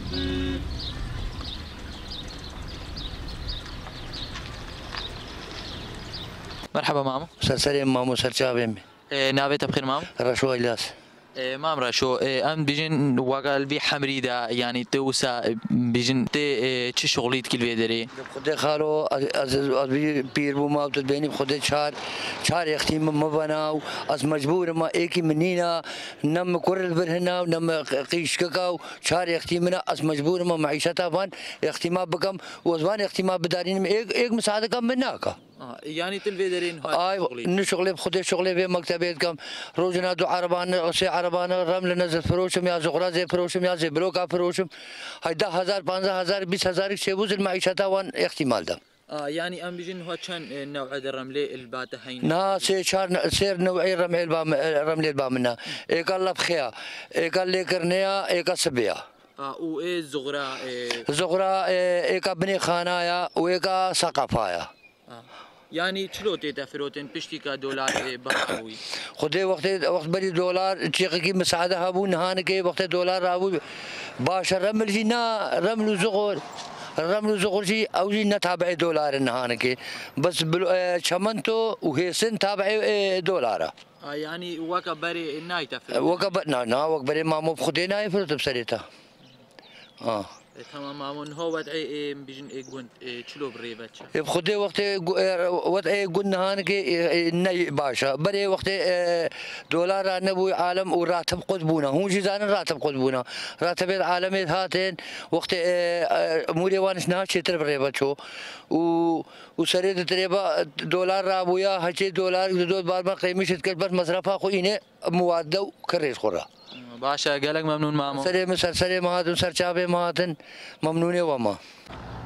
مرحبا مامو. سلام مامو سرچاویم. ناوێتە بخیر مامو؟ رشوه الیاس. مام ڕەشۆ ئەم بیژن واگەلبی حەمریدا ینی تەوسا بیژن تێ چ شغلیت کرد لێ دەرێ؟ خدای خالو از پیر بووم و دەبینی خدای چار اختیم مبنا و از مجبور ما ایکی منینا نم کرد برهنا و نم قیشکا و چار اختیمنا از مجبور ما معیشتا وان اختیما بکم و از وان اختیما بداریم ایک مساعده کم مناکا. يعني تلفي دارين نشغل بخدي شغلي في مكتبيتكم روجنا دو عربان سي عربان رمل نزل فروشم يا زغرا زي فروشم يا زي بلوكا فروشم هاي 10,000 15,000 20,000 شيبوز المعيشة وان احتمال ده. يعني ام بيجن هو كان نوع الرمله الباته هين نا سير نوعي رمل البامنا ايك الله بخيا ايك اللي كرنيا ايك سبيا وايه الزغرا زغرا ايك بني خانايا وايك ثقافايا يعني شلوتي تفروتين بشتيكا دولار بخوي خدي وقت بري دولار تشيقي مساعده هابو نهانك وقت دولار هابو باش رمل جينا رمل زغور رمل زغور جي او جي نتابع دولار نهانك بس شمنتو وهيسن تابع دولار يعني وكبري ناي تفروت وكبر وكبري ما مو بخدي ناي فروت بسريتا تمام مامون هو وضعي بيجن يقول شلو بريبتش بخدي وقت وضعي قلنا هانك ني باشا بري وقت دولار نبوي عالم وراتب قطبونا هون جزان راتب قطبونا راتب العالم هاتين وقت موري وانش ناش تر بريبتشو وسريت تريبا دولار رابويا هشي دولار دول بار قيمه بس مصرفها خو إني مواد وكريس خورا باشا قالك ممنون مامو سري مهاتن سرچابه مهاتن ممنونه وما